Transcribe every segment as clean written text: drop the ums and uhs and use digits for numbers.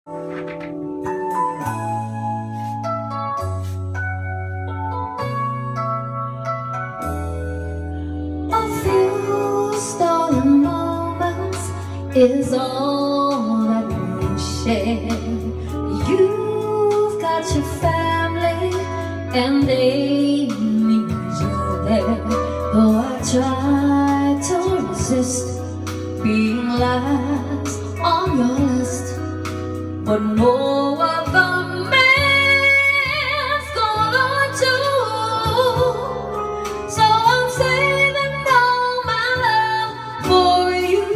A few stolen moments is all that we share. You've got your family and they need you there. Though I try to resist being last on your list, but no other man's gonna do. So I'm saving all my love for you.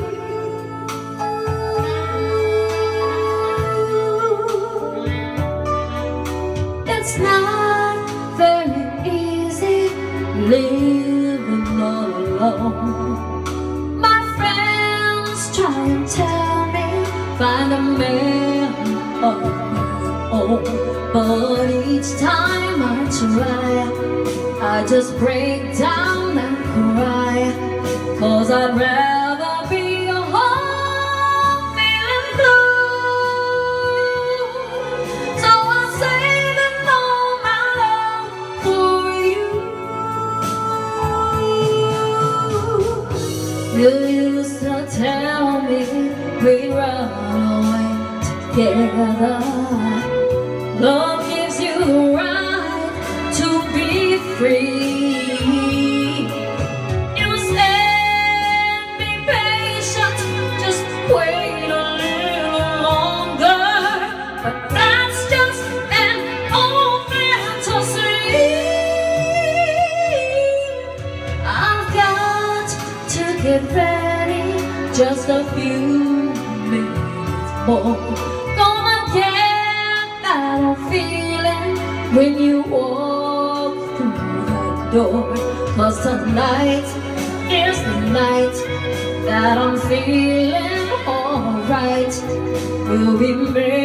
It's not very easy living all alone. My friends try and tell me find a man of my own, but each time I try, I just break down and cry, 'cause I'd rather be home feeling blue. So I'm saving all my love for you. You used to tell me we'd run away together. Love gives you the right to be free. You said be patient, just wait a little longer, but that's just an old fantasy. I've got to get ready, just a few minutes more. Gonna get that old feeling when you walk through that door, 'cause tonight is the night that I'm feeling alright. We'll be married